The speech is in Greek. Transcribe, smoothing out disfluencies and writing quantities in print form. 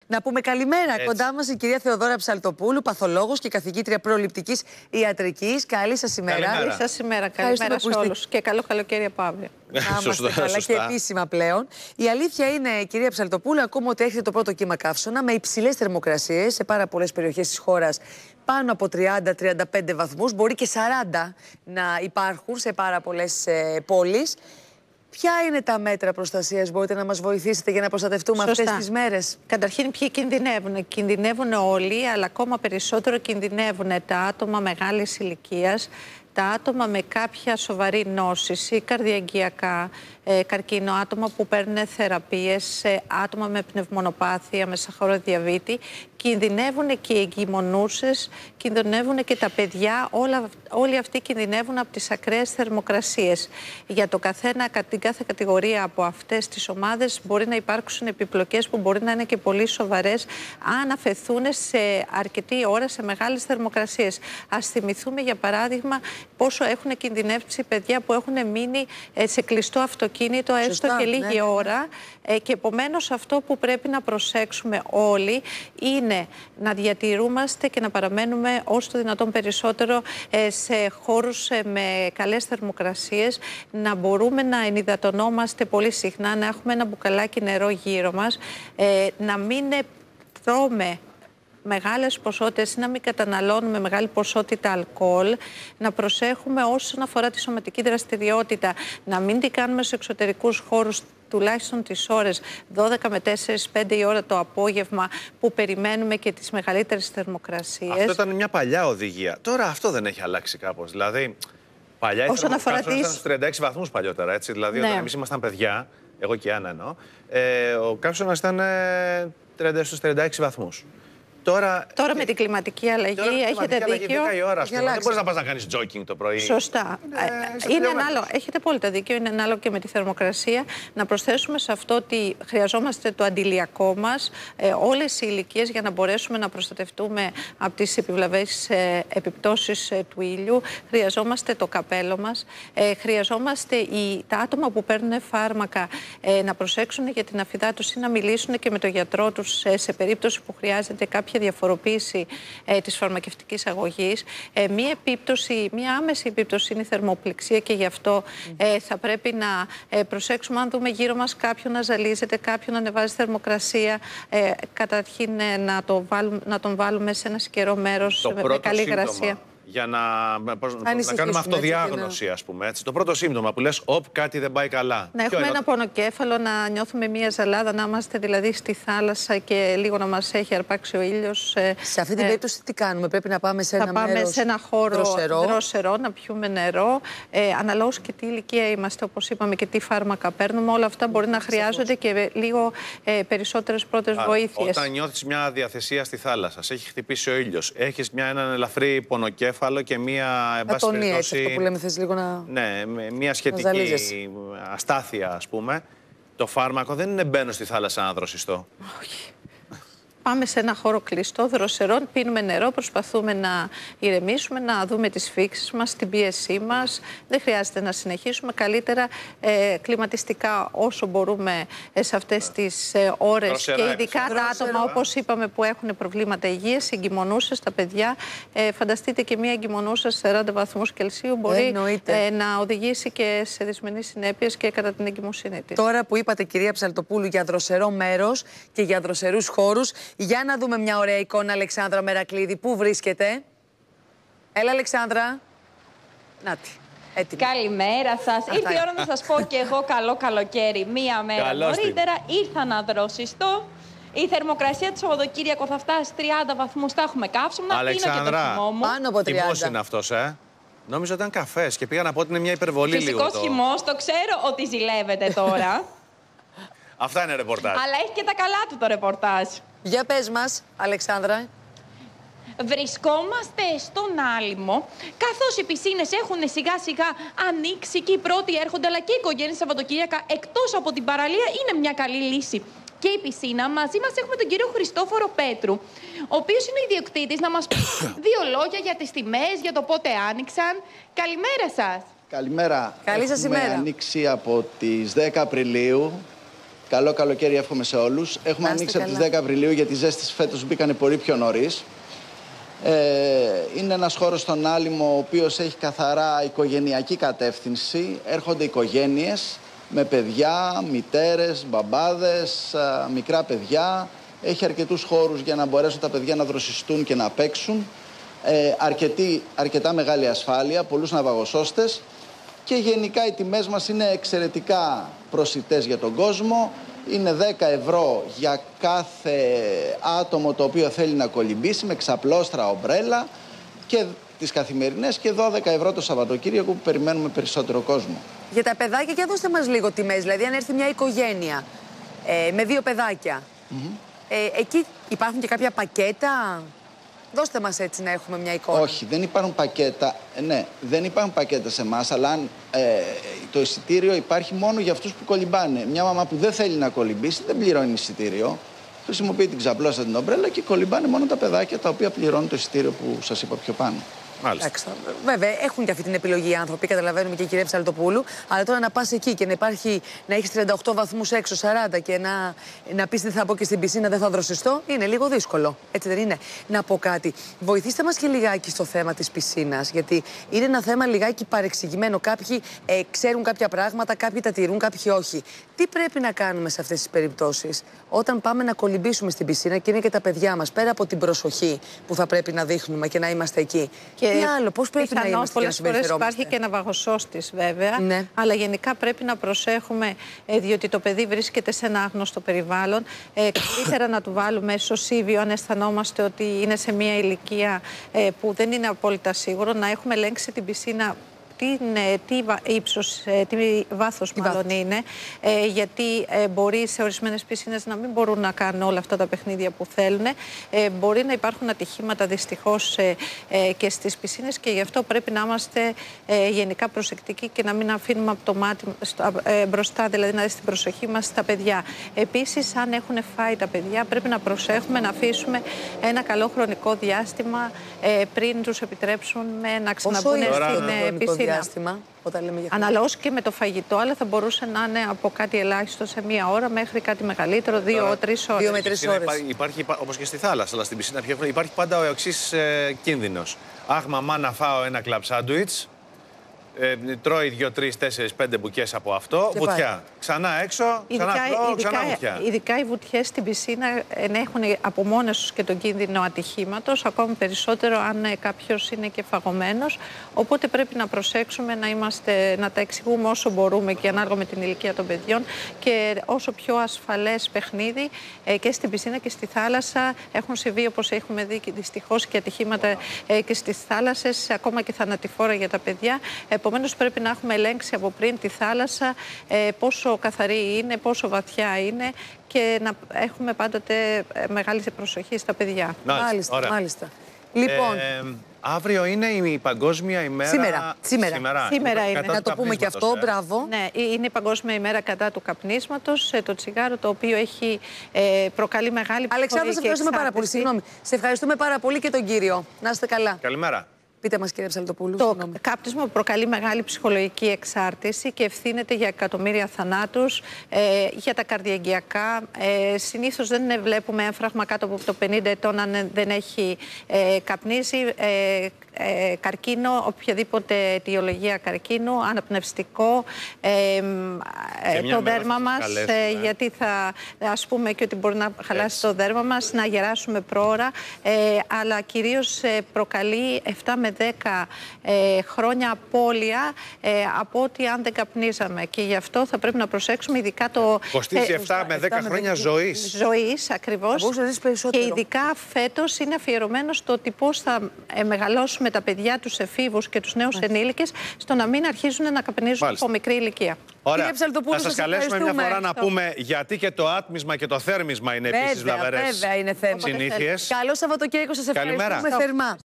Να πούμε καλημέρα. Έτσι. Κοντά μας η κυρία Θεοδώρα Ψαλτοπούλου, παθολόγος και καθηγήτρια προληπτικής ιατρικής. Καλή σας ημέρα. Καλή σας ημέρα. Καλημέρα σε όλους. Και καλό καλοκαίρι από αύριο. Να είμαστε καλά και επίσημα πλέον. Η αλήθεια είναι, κυρία Ψαλτοπούλου, ακούμε ότι έρχεται το πρώτο κύμα καύσωνα με υψηλές θερμοκρασίες σε πάρα πολλές περιοχές της χώρας. Πάνω από 30-35 βαθμούς, μπορεί και 40 να υπάρχουν σε πάρα πολλές πόλεις. Ποια είναι τα μέτρα προστασίας, μπορείτε να μας βοηθήσετε για να προστατευτούμε αυτές τις μέρες? Καταρχήν, ποιοι κινδυνεύουν? Κινδυνεύουν όλοι, αλλά ακόμα περισσότερο κινδυνεύουν τα άτομα μεγάλης ηλικίας, τα άτομα με κάποια σοβαρή νόσηση, καρδιαγγειακά, καρκίνο, άτομα που παίρνουν θεραπείες, άτομα με πνευμονοπάθεια, με σαχαροδιαβήτη. Κινδυνεύουν και οι εγκυμονούσες, κινδυνεύουν και τα παιδιά. Όλοι αυτοί κινδυνεύουν από τις ακραίες θερμοκρασίες. Για το την κάθε κατηγορία από αυτές τις ομάδες μπορεί να υπάρξουν επιπλοκές που μπορεί να είναι και πολύ σοβαρές αν αφαιθούν σε αρκετή ώρα σε μεγάλες θερμοκρασίες. Ας θυμηθούμε για παράδειγμα πόσο έχουν κινδυνεύσει παιδιά που έχουν μείνει σε κλειστό αυτοκίνητο έστω και λίγη ώρα. Και επομένως αυτό που πρέπει να προσέξουμε όλοι είναι να διατηρούμαστε και να παραμένουμε όσο το δυνατόν περισσότερο σε χώρους με καλές θερμοκρασίες, να μπορούμε να ενυδατωνόμαστε πολύ συχνά, να έχουμε ένα μπουκαλάκι νερό γύρω μας, να μην τρώμε μεγάλες ποσότητες ή να μην καταναλώνουμε μεγάλη ποσότητα αλκοόλ, να προσέχουμε όσον αφορά τη σωματική δραστηριότητα, να μην την κάνουμε σε εξωτερικούς χώρους τουλάχιστον τις ώρες 12 με 4-5 η ώρα το απόγευμα που περιμένουμε και τις μεγαλύτερες θερμοκρασίες. Αυτό ήταν μια παλιά οδηγία. Τώρα αυτό δεν έχει αλλάξει κάπως. Δηλαδή, παλιά ήταν στους 36 βαθμούς παλιότερα, έτσι. Δηλαδή, όταν εμείς ήμασταν παιδιά, εγώ και η Άννα εννοώ, ο καύσωνας ήταν στους 36 βαθμούς. Τώρα με την κλιματική αλλαγή έχετε δίκιο. 10 η ώρα, δεν μπορείς να πας να κάνεις jogging το πρωί. Σωστά. Είναι ανάλογο. Έχετε απόλυτα δίκιο. Είναι ανάλογο και με τη θερμοκρασία. Να προσθέσουμε σε αυτό ότι χρειαζόμαστε το αντιλιακό μας, όλες οι ηλικίες, για να μπορέσουμε να προστατευτούμε από τις επιβλαβές επιπτώσεις του ήλιου. Χρειαζόμαστε το καπέλο μας. Χρειαζόμαστε τα άτομα που παίρνουν φάρμακα να προσέξουν για την αφυδάτωση, να μιλήσουν και με τον γιατρό τους σε περίπτωση που χρειάζεται κάποια διαφοροποίηση της φαρμακευτικής αγωγής. Μία άμεση επίπτωση είναι η θερμοπληξία και γι' αυτό θα πρέπει να προσέξουμε αν δούμε γύρω μας κάποιον να ζαλίζεται, κάποιον να ανεβάζει θερμοκρασία. Καταρχήν να τον βάλουμε σε ένα σκερό μέρος με καλή υγρασία. Για να κάνουμε αυτοδιάγνωση, ας πούμε. Έτσι. Το πρώτο σύμπτωμα που λες, κάτι δεν πάει καλά. Να έχουμε ένα πονοκέφαλο, να νιώθουμε μία ζαλάδα, να είμαστε δηλαδή στη θάλασσα και λίγο να μας έχει αρπάξει ο ήλιος. Σε αυτή την περίπτωση τι κάνουμε? Πρέπει να πάμε σε ένα μέρος? Θα πάμε σε ένα χώρο δροσερό, να πιούμε νερό. Αναλόγως και τι ηλικία είμαστε, όπως είπαμε, και τι φάρμακα παίρνουμε. Όλα αυτά μπορεί να χρειάζονται και λίγο περισσότερες πρώτες βοήθειες. Όταν νιώθεις μια διαθεσία στη θάλασσα, σε έχει χτυπήσει ο ήλιος, έχεις έναν ελαφρύ πονοκέφαλο και μία ατονία, αυτό που λέμε, θες λίγο να... Ναι, μία σχετική αστάθεια, ας πούμε. Το φάρμακο δεν είναι μπαίνω στη θάλασσα να δροσιστώ. Όχι. Πάμε σε ένα χώρο κλειστό, δροσερό, πίνουμε νερό, προσπαθούμε να ηρεμήσουμε, να δούμε τις φήξεις μας, την πίεσή μας. Δεν χρειάζεται να συνεχίσουμε. Καλύτερα κλιματιστικά όσο μπορούμε σε αυτές τις ώρες. Και ειδικά τα άτομα, όπως είπαμε, που έχουν προβλήματα υγείας, εγκυμονούσες, τα παιδιά. Φανταστείτε και μία εγκυμονούσα σε 40 βαθμούς Κελσίου μπορεί να οδηγήσει και σε δυσμενείς συνέπειες και κατά την εγκυμοσύνη της. Τώρα που είπατε, κυρία Ψαλτοπούλου, για δροσερό μέρος και για δροσερούς χώρους, για να δούμε μια ωραία εικόνα, Αλεξάνδρα Μερακλίδη. Πού βρίσκεται? Έλα, Αλεξάνδρα. Νάτι. Έτοιμη. Καλημέρα σας. Ήρθε η ώρα να σας πω και εγώ καλό καλοκαίρι. Μία μέρα νωρίτερα ήρθα να δροσιστώ. Η θερμοκρασία του Σαββατοκύριακο θα φτάσει 30 βαθμούς. Θα έχουμε καύσωνα. Αλεξάνδρα, πάνω από 30. Χυμός είναι αυτός, Νόμιζα ότι ήταν καφές και πήγα να πω ότι είναι μια υπερβολή λίγο. Φυσικός χυμός, το ξέρω ότι ζηλεύετε τώρα. Αυτά είναι ρεπορτάζ. Αλλά έχει και τα καλά του το ρεπορτάζ. Για πες μας, Αλεξάνδρα. Βρισκόμαστε στον Άλυμο, καθώς οι πισίνες έχουν σιγά σιγά ανοίξει και οι πρώτοι έρχονται, αλλά και οι οικογένειες Σαββατοκύριακα εκτός από την παραλία είναι μια καλή λύση. Και η πισίνα, μαζί μας έχουμε τον κύριο Χριστόφορο Πέτρου, ο οποίος είναι ο ιδιοκτήτης, να μας πει δύο λόγια για τις τιμές, για το πότε άνοιξαν. Καλημέρα σας. Καλημέρα. Καλή σας ημέρα. Έχουμε ανοίξει από τις 10 Απριλίου. Καλό καλοκαίρι εύχομαι σε όλους. Έχουμε ανοίξει από τις 10 Απριλίου γιατί οι ζέστες φέτος μπήκανε πολύ πιο νωρίς. Είναι ένας χώρος στον Άλυμο ο οποίος έχει καθαρά οικογενειακή κατεύθυνση. Έρχονται οικογένειες με παιδιά, μητέρες, μπαμπάδες, μικρά παιδιά. Έχει αρκετούς χώρους για να μπορέσουν τα παιδιά να δροσιστούν και να παίξουν. Αρκετά μεγάλη ασφάλεια, πολλούς ναυαγοσώστες. Και γενικά οι τιμές μας είναι εξαιρετικά προσιτές για τον κόσμο. Είναι 10 ευρώ για κάθε άτομο το οποίο θέλει να κολυμπήσει με ξαπλώστρα, ομπρέλα και τις καθημερινές και 12 ευρώ το Σαββατοκύριακο που περιμένουμε περισσότερο κόσμο. Για τα παιδάκια, για δώστε μας λίγο τιμές, δηλαδή αν έρθει μια οικογένεια με 2 παιδάκια, εκεί υπάρχουν και κάποια πακέτα? Δώστε μας έτσι να έχουμε μια εικόνα. Όχι, δεν υπάρχουν πακέτα. Ναι, δεν υπάρχουν πακέτα σε εμάς, αλλά το εισιτήριο υπάρχει μόνο για αυτούς που κολυμπάνε. Μια μαμά που δεν θέλει να κολυμπήσει δεν πληρώνει εισιτήριο. Χρησιμοποιεί την ξαπλώστα, την ομπρέλα και κολυμπάνε μόνο τα παιδάκια τα οποία πληρώνουν το εισιτήριο που σας είπα πιο πάνω. Μάλιστα. Βέβαια, έχουν και αυτή την επιλογή οι άνθρωποι, καταλαβαίνουμε και η κυρία Ψαλτοπούλου. Αλλά τώρα να πας εκεί και να έχεις 38 βαθμούς έξω, 40 και να πεις τι θα πω και στην πισίνα, δεν θα δροσιστώ, είναι λίγο δύσκολο. Έτσι δεν είναι? Να πω κάτι. Βοηθήστε μας και λιγάκι στο θέμα της πισίνας, γιατί είναι ένα θέμα λιγάκι παρεξηγημένο. Κάποιοι ξέρουν κάποια πράγματα, κάποιοι τα τηρούν, κάποιοι όχι. Τι πρέπει να κάνουμε σε αυτές τις περιπτώσεις, όταν πάμε να κολυμπήσουμε στην πισίνα και είναι και τα παιδιά μας, πέρα από την προσοχή που θα πρέπει να δείχνουμε και να είμαστε εκεί? Τι άλλο, πώς πρέπει να είμαστε? Πολλές φορές υπάρχει και ναυαγοσώστης βέβαια, ναι. Αλλά γενικά πρέπει να προσέχουμε, διότι το παιδί βρίσκεται σε ένα άγνωστο περιβάλλον. Καλύτερα να του βάλουμε σωσίβιο αν αισθανόμαστε ότι είναι σε μια ηλικία που δεν είναι απόλυτα σίγουρο, να έχουμε ελέγξει την πισίνα τι βάθος μάλλον είναι, γιατί μπορεί σε ορισμένες πισίνες να μην μπορούν να κάνουν όλα αυτά τα παιχνίδια που θέλουν. Μπορεί να υπάρχουν ατυχήματα δυστυχώς και στις πισίνες και γι' αυτό πρέπει να είμαστε γενικά προσεκτικοί και να μην αφήνουμε από το μάτι μπροστά, δηλαδή να δει στην προσοχή μας στα παιδιά. Επίσης, αν έχουν φάει τα παιδιά, πρέπει να προσέχουμε να αφήσουμε ένα καλό χρονικό διάστημα πριν τους επιτρέψουν να ξαναμπούν στην πισίνα. Αναλόγως και με το φαγητό, αλλά θα μπορούσε να είναι από κάτι ελάχιστο σε 1 ώρα μέχρι κάτι μεγαλύτερο, 2-3 ώρες. 2 με 3 ώρες. Υπάρχει, όπως και στη θάλασσα, αλλά στην πισίνα υπάρχει πάντα ο εξής κίνδυνος. Αχ, μαμά, να φάω ένα κλαμπ σάντουιτς. Τρώει 2, 3, 4, 5 μπουκές από αυτό. Και βουτιά. Πάει. Ξανά έξω, ξανά βουτιά. Ειδικά οι βουτιές στην πισίνα έχουν από μόνες τους και τον κίνδυνο ατυχήματος, ακόμη περισσότερο αν κάποιος είναι και φαγωμένος. Οπότε πρέπει να προσέξουμε να τα εξηγούμε όσο μπορούμε και ανάλογα με την ηλικία των παιδιών και όσο πιο ασφαλές παιχνίδι και στην πισίνα και στη θάλασσα. Έχουν συμβεί, όπως έχουμε δει, δυστυχώς και ατυχήματα και στις θάλασσες, ακόμα και θανατηφόρα για τα παιδιά. Επομένως πρέπει να έχουμε ελέγξει από πριν τη θάλασσα, πόσο καθαρή είναι, πόσο βαθιά είναι και να έχουμε πάντοτε μεγάλη προσοχή στα παιδιά. Μάλιστα. Λοιπόν, αύριο είναι η Παγκόσμια ημέρα... Σήμερα είναι. Να το πούμε και αυτό, μπράβο. Ναι, είναι η Παγκόσμια ημέρα κατά του καπνίσματος, το τσιγάρο το οποίο έχει προκαλεί μεγάλη ψυχολογική εξάρτηση. Αλεξάνδρα, σε ευχαριστούμε πάρα πολύ. Συγγνώμη. Σε ευχαριστούμε πάρα πολύ και τον κύριο. Να είστε καλά. Καλημέρα. Πείτε μας, κύριε Ψαλτοπούλου. Το κάπνισμα προκαλεί μεγάλη ψυχολογική εξάρτηση και ευθύνεται για εκατομμύρια θανάτους, για τα καρδιαγγειακά. Συνήθως δεν βλέπουμε έμφραγμα κάτω από το 50 ετών αν δεν έχει καπνίσει. Καρκίνο, οποιαδήποτε αιτιολογία καρκίνου, αναπνευστικό, το δέρμα μας, γιατί θα ας πούμε και ότι μπορεί να χαλάσει το δέρμα μας, να γεράσουμε πρόωρα, αλλά κυρίως προκαλεί 7 με 10 χρόνια απώλεια από ότι αν δεν καπνίζαμε. Και γι' αυτό θα πρέπει να προσέξουμε ειδικά το... Κοστίζει 7 με 10 χρόνια ζωής. Ζωής, ακριβώς. Και ειδικά φέτος είναι αφιερωμένο στο ότι πώς θα μεγαλώσουμε τα παιδιά, τους εφήβους και τους νέους ενήλικες, στο να μην αρχίζουν να καπνίζουν από μικρή ηλικία. Ωραία. Να σας καλέσουμε μια φορά να πούμε γιατί και το άτμισμα και το θέρμισμα είναι επίσης βλαβερές συνήθειες. Καλό Σαββατοκύριακο, σας ευχαριστούμε θερμά.